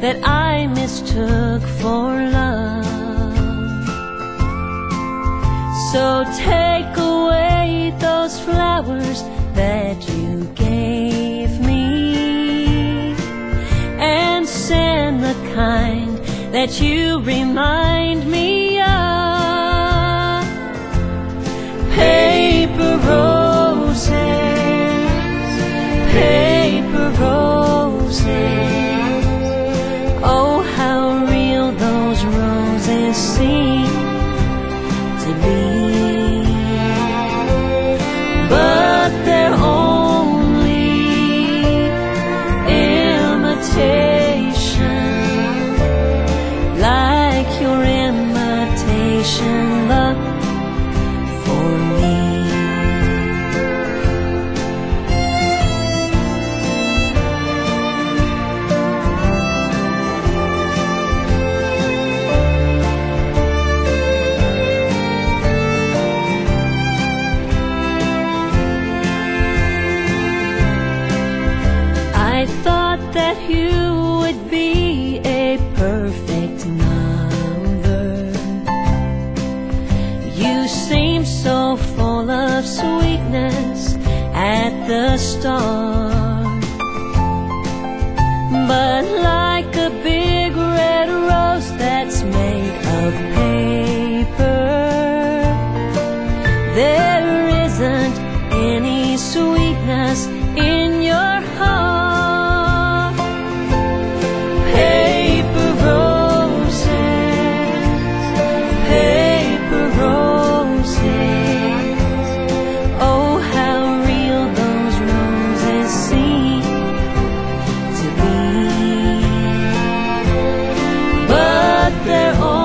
that I mistook for love. So take away those flowers that you gave me, and send the kind that you remind me of. Paper roses, paper roses. Oh, how real those roses seem to be. But they're only imitation, like your imitation love for me. I thought that you would be a perfect mother. You seemed so full of sweetness at the start, but like a big red rose that's made of paper, there isn't any sweetness in your heart. Paper roses, paper roses. Oh, how real those roses seem to be. But they're all